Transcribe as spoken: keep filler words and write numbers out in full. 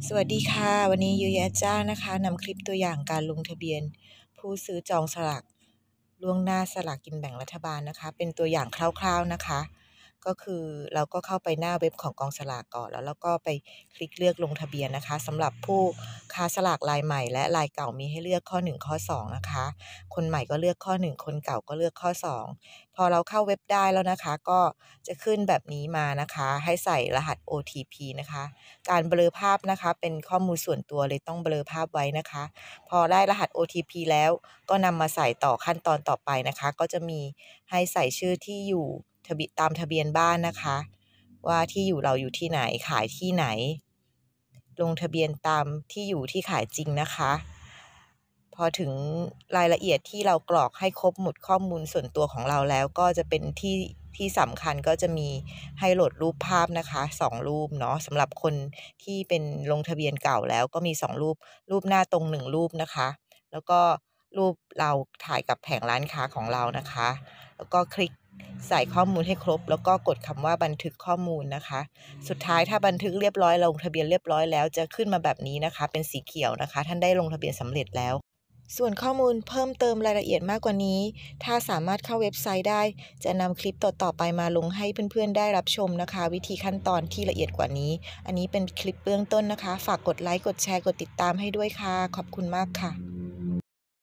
สวัสดีค่ะวันนี้ยุ้ยแอดจ้านะคะนำคลิปตัวอย่างการลงทะเบียนผู้ซื้อจองสลากล่วงหน้าสลากกินแบ่งรัฐบาลนะคะเป็นตัวอย่างคร่าวๆนะคะก็คือเราก็เข้าไปหน้าเว็บของกองสลากก่อนแล้วเราก็ไปคลิกเลือกลงทะเบียนนะคะสำหรับผู้ค้าสลากรายใหม่และรายเก่ามีให้เลือกข้อหนึ่งข้อสองนะคะคนใหม่ก็เลือกข้อหนึ่งคนเก่าก็เลือกข้อสองพอเราเข้าเว็บได้แล้วนะคะก็จะขึ้นแบบนี้มานะคะให้ใส่รหัส โอ ที พี นะคะการเบลอภาพนะคะเป็นข้อมูลส่วนตัวเลยต้องเบลอภาพไว้นะคะพอได้รหัส โอ ที พี แล้วก็นำมาใส่ต่อขั้นตอนต่อไปนะคะก็จะมีให้ใส่ชื่อที่อยู่ทะเบียนตามทะเบียนบ้านนะคะว่าที่อยู่เราอยู่ที่ไหนขายที่ไหนลงทะเบียนตามที่อยู่ที่ขายจริงนะคะพอถึงรายละเอียดที่เรากรอกให้ครบหมดข้อมูลส่วนตัวของเราแล้วก็จะเป็นที่ที่สำคัญก็จะมีให้โหลดรูปภาพนะคะสองรูปเนาะสำหรับคนที่เป็นลงทะเบียนเก่าแล้วก็มีสองรูปรูปหน้าตรงหนึ่งรูปนะคะแล้วก็รูปเราถ่ายกับแผงร้านค้าของเรานะคะแล้วก็คลิกใส่ข้อมูลให้ครบแล้วก็กดคำว่าบันทึกข้อมูลนะคะสุดท้ายถ้าบันทึกเรียบร้อยลงทะเบียนเรียบร้อยแล้วจะขึ้นมาแบบนี้นะคะเป็นสีเขียวนะคะท่านได้ลงทะเบียนสำเร็จแล้วส่วนข้อมูลเพิ่มเติมรายละเอียดมากกว่านี้ถ้าสามารถเข้าเว็บไซต์ได้จะนำคลิปต่อๆไปมาลงให้เพื่อนๆได้รับชมนะคะวิธีขั้นตอนที่ละเอียดกว่านี้อันนี้เป็นคลิปเบื้องต้นนะคะฝากกดไลค์กดแชร์กดติดตามให้ด้วยค่ะขอบคุณมากค่ะ